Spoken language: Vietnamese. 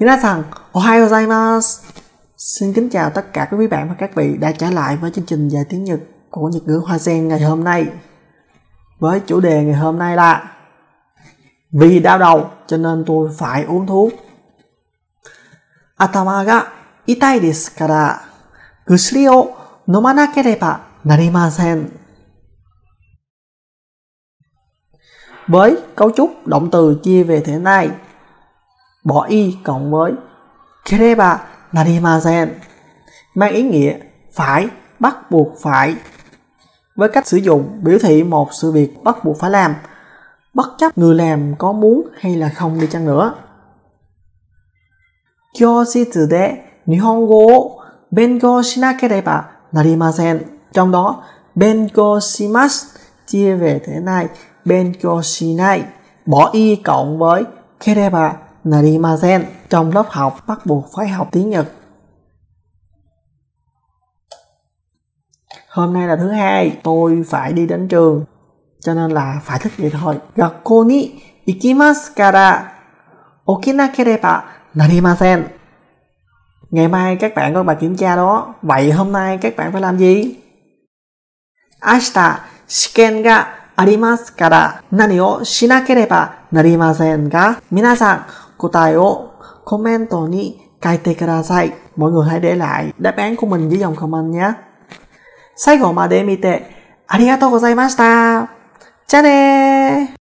Minasan, ohayou gozaimasu. Xin kính chào tất cả quý bạn và các vị đã trở lại với chương trình dạy tiếng Nhật của Nhật ngữ Hoa Sen ngày hôm nay. Với chủ đề ngày hôm nay là vì đau đầu cho nên tôi phải uống thuốc. Atama ga itai desu kara gusuri o nomanakereba narimasen. Với cấu trúc động từ chia về thế này: bỏ y cộng với kereba narimasen mang ý nghĩa phải, bắt buộc phải, với cách sử dụng biểu thị một sự việc bắt buộc phải làm, bất chấp người làm có muốn hay là không đi chăng nữa. Kyōshitsu de Nihongo o benkyou shinakereba narimasen. Trong đó benkyou shimasu chia về thế này: benkyou shinai, bỏ y cộng với kereba narimasen, trong lớp học bắt buộc phải học tiếng Nhật. Hôm nay là thứ hai, tôi phải đi đến trường cho nên là phải thức dậy thôi. Gakkou ni ikimasu kara okinakereba narimasen. Ngày mai các bạn có bài kiểm tra đó. Vậy hôm nay các bạn phải làm gì? Ashita shiken ga arimasu kara nani o shinakereba narimasen ga minasan kotae o comment ni kaite kudasai. Mọi người hãy để lại đáp án của mình dưới dòng comment nhé. 最後まで見てありがとうございました。じゃあねー。